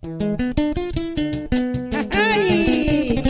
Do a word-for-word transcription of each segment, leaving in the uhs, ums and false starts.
¡Ay!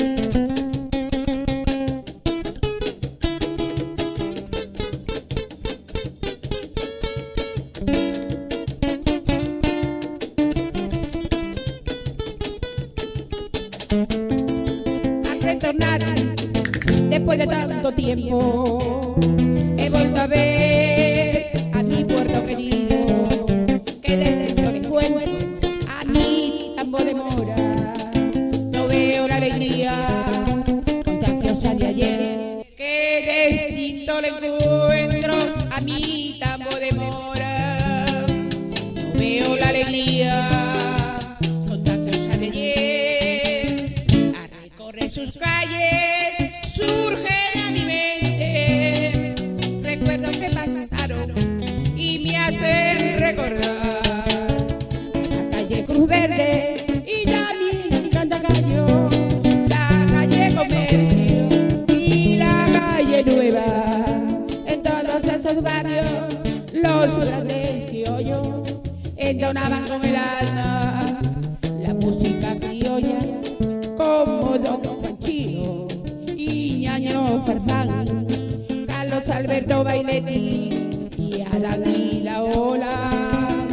Al retornar, después de tanto tiempo, he vuelto a ver a mi puerto querido, que desde el sol encuentro a mi tambor de mora. No veo la alegría contagiosa de ayer, que distinto le encuentro a mi tambor de mora. No veo la alegría contagiosa de ayer, a recorrer sus calles surgen a mi mente recuerdos que pasaron y me hacen recordar la calle Cruz Verde y también Cantacaño, la calle Comercio y la calle Nueva. En todos esos barrios los grandes criollos entonaban con el alma la música criolla, como Don Panchito y Ñaño Farfán, Carlos Alberto Bailetti y Adán y la Ola.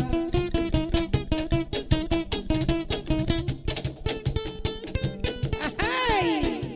¡Ay!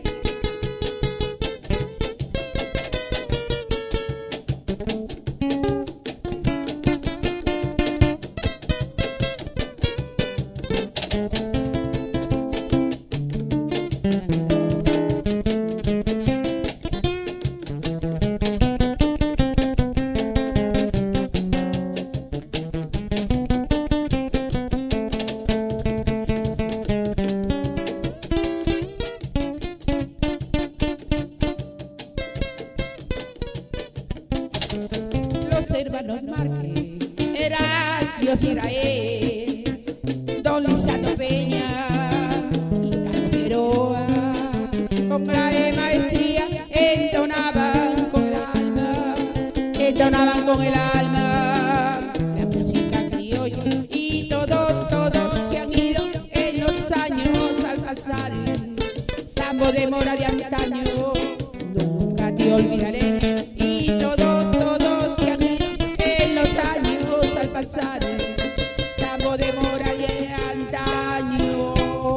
Los hermanos Márquez, Heraclio Israel, Don Lisandro Peña y Calderoa, con grave maestría entonaban con el alma, entonaban con el alma la música criolla, y todos, todos se han ido en los años al pasar. Tambo de mora de antaño, nunca te olvidaré. Y todos, todos se han ido en los años al pasar. Tambo de mora de antaño,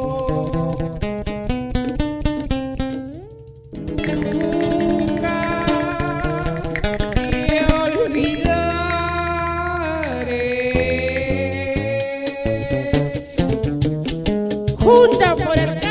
nunca te olvidaré. Juntos por el